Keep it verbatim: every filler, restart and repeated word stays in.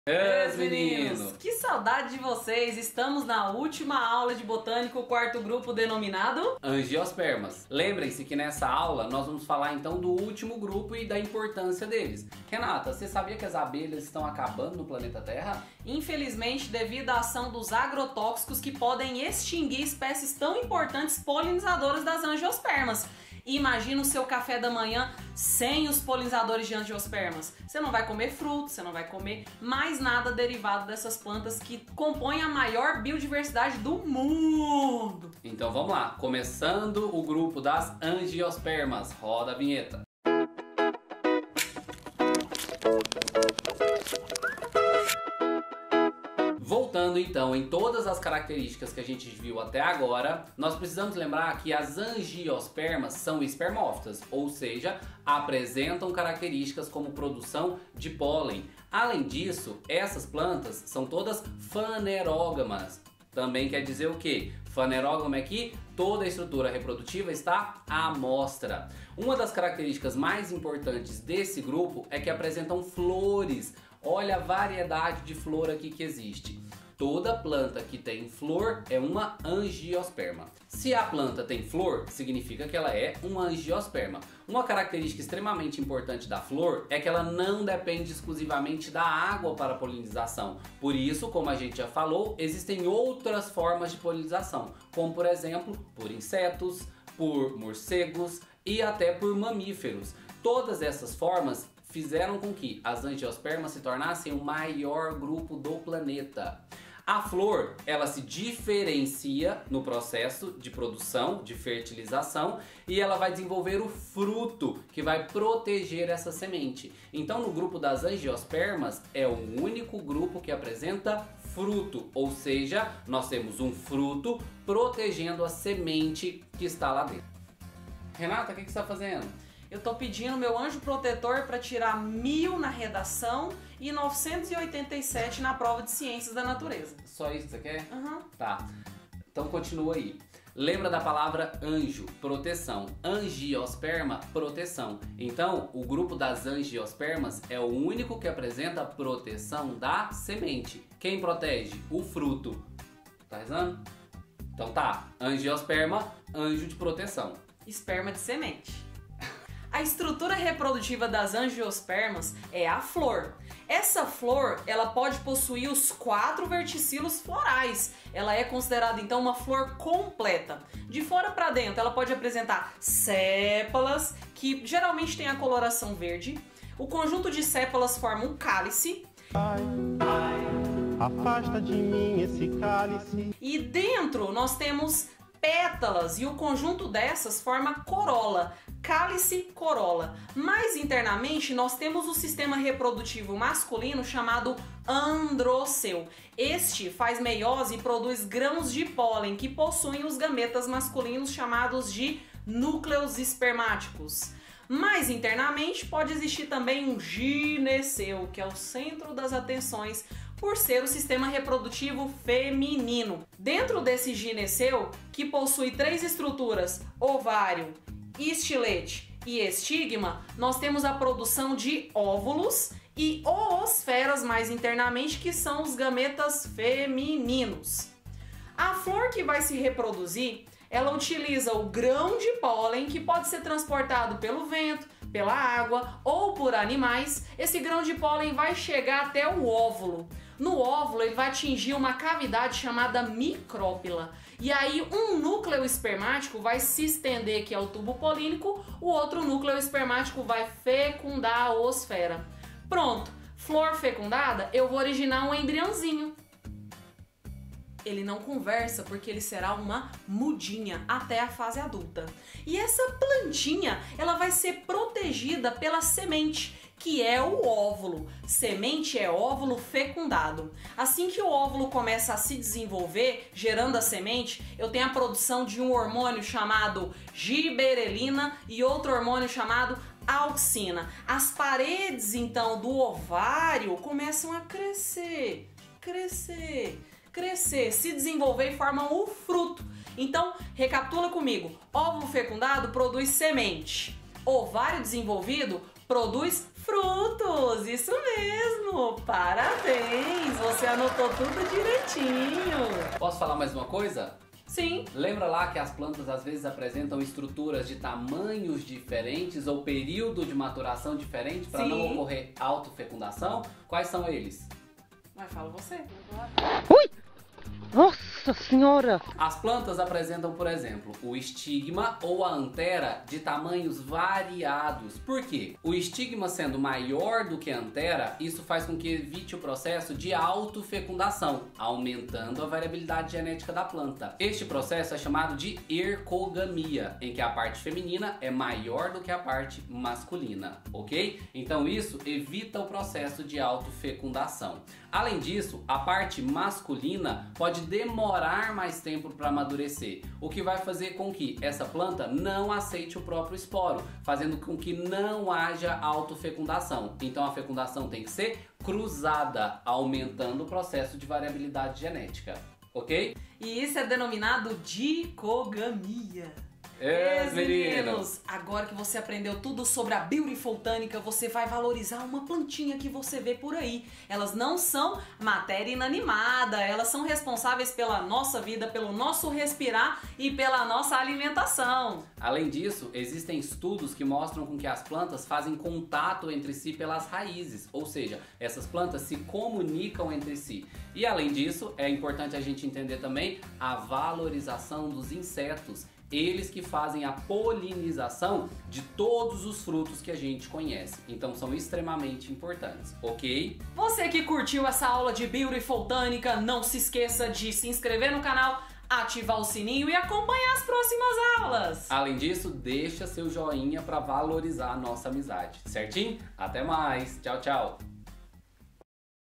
Meus meninos, que saudade de vocês! Estamos na última aula de botânica, o quarto grupo denominado Angiospermas. Lembrem-se que nessa aula nós vamos falar então do último grupo e da importância deles. Renata, você sabia que as abelhas estão acabando no planeta Terra? Infelizmente, devido à ação dos agrotóxicos que podem extinguir espécies tão importantes polinizadoras das angiospermas. Imagina o seu café da manhã sem os polinizadores de angiospermas. Você não vai comer fruto, você não vai comer mais nada derivado dessas plantas que compõem a maior biodiversidade do mundo. Então vamos lá, começando o grupo das angiospermas. Roda a vinheta. Voltando então em todas as características que a gente viu até agora, nós precisamos lembrar que as angiospermas são espermófitas, ou seja, apresentam características como produção de pólen. Além disso, essas plantas são todas fanerógamas. Também quer dizer o quê? Fanerógamo é que toda a estrutura reprodutiva está à mostra. Uma das características mais importantes desse grupo é que apresentam flores. Olha a variedade de flor aqui que existe. Toda planta que tem flor é uma angiosperma. Se a planta tem flor, significa que ela é uma angiosperma. Uma característica extremamente importante da flor é que ela não depende exclusivamente da água para a polinização. Por isso, como a gente já falou, existem outras formas de polinização, como por exemplo, por insetos, por morcegos e até por mamíferos. Todas essas formas fizeram com que as angiospermas se tornassem o maior grupo do planeta. A flor, ela se diferencia no processo de produção, de fertilização, e ela vai desenvolver o fruto que vai proteger essa semente. Então, no grupo das angiospermas, é o único grupo que apresenta fruto, ou seja, nós temos um fruto protegendo a semente que está lá dentro. Renata, o que, que você está fazendo? Eu tô pedindo meu anjo protetor para tirar mil na redação e novecentos e oitenta e sete na prova de ciências da natureza. Só isso que você quer? Uhum. Tá. Então continua aí. Lembra da palavra anjo, proteção. Angiosperma, proteção. Então, o grupo das angiospermas é o único que apresenta proteção da semente. Quem protege? O fruto. Tá rezando? Então tá. Angiosperma, anjo de proteção. Esperma de semente. A estrutura reprodutiva das angiospermas é a flor. Essa flor, ela pode possuir os quatro verticilos florais. Ela é considerada então uma flor completa. De fora para dentro, ela pode apresentar sépalas, que geralmente tem a coloração verde. O conjunto de sépalas forma um cálice. Ai, ai, afasta de mim esse cálice. E dentro nós temos pétalas e o conjunto dessas forma corola, cálice, corola. Mais internamente nós temos o sistema reprodutivo masculino chamado androceu. Este faz meiose e produz grãos de pólen que possuem os gametas masculinos chamados de núcleos espermáticos. Mais internamente pode existir também um gineceu, que é o centro das atenções, por ser o sistema reprodutivo feminino. Dentro desse gineceu, que possui três estruturas, ovário, estilete e estigma, nós temos a produção de óvulos e oosferas mais internamente, que são os gametas femininos. A flor que vai se reproduzir, ela utiliza o grão de pólen que pode ser transportado pelo vento, pela água ou por animais. Esse grão de pólen vai chegar até o óvulo. No óvulo ele vai atingir uma cavidade chamada micrópila. E aí um núcleo espermático vai se estender, que é o tubo polínico, o outro núcleo espermático vai fecundar a oosfera. Pronto, flor fecundada, eu vou originar um embriãozinho. Ele não conversa porque ele será uma mudinha até a fase adulta. E essa plantinha, ela vai ser protegida pela semente, que é o óvulo. Semente é óvulo fecundado. Assim que o óvulo começa a se desenvolver, gerando a semente, eu tenho a produção de um hormônio chamado giberelina e outro hormônio chamado auxina. As paredes, então, do ovário começam a crescer, crescer, crescer, se desenvolver e formam o fruto. Então, recapitula comigo. Óvulo fecundado produz semente. Ovário desenvolvido produz frutos. Isso mesmo, parabéns, você anotou tudo direitinho. Posso falar mais uma coisa? Sim. Lembra lá que as plantas às vezes apresentam estruturas de tamanhos diferentes ou período de maturação diferente para não ocorrer autofecundação? Quais são eles? Vai, fala você. Ui! Nossa Senhora! As plantas apresentam, por exemplo, o estigma ou a antera de tamanhos variados. Por quê? O estigma sendo maior do que a antera, isso faz com que evite o processo de autofecundação, aumentando a variabilidade genética da planta. Este processo é chamado de ercogamia, em que a parte feminina é maior do que a parte masculina, ok? Então isso evita o processo de autofecundação. Além disso, a parte masculina pode demorar mais tempo para amadurecer, o que vai fazer com que essa planta não aceite o próprio esporo, fazendo com que não haja autofecundação. Então a fecundação tem que ser cruzada, aumentando o processo de variabilidade genética, ok? E isso é denominado dicogamia. É, Meus meninos, agora que você aprendeu tudo sobre a Beautifultânica, você vai valorizar uma plantinha que você vê por aí. Elas não são matéria inanimada, elas são responsáveis pela nossa vida, pelo nosso respirar e pela nossa alimentação. Além disso, existem estudos que mostram com que as plantas fazem contato entre si pelas raízes, ou seja, essas plantas se comunicam entre si. E além disso, é importante a gente entender também a valorização dos insetos. Eles que fazem a polinização de todos os frutos que a gente conhece. Então são extremamente importantes, ok? Você que curtiu essa aula de Beautifultânica, não se esqueça de se inscrever no canal, ativar o sininho e acompanhar as próximas aulas. Além disso, deixa seu joinha para valorizar a nossa amizade, certinho? Até mais, tchau, tchau!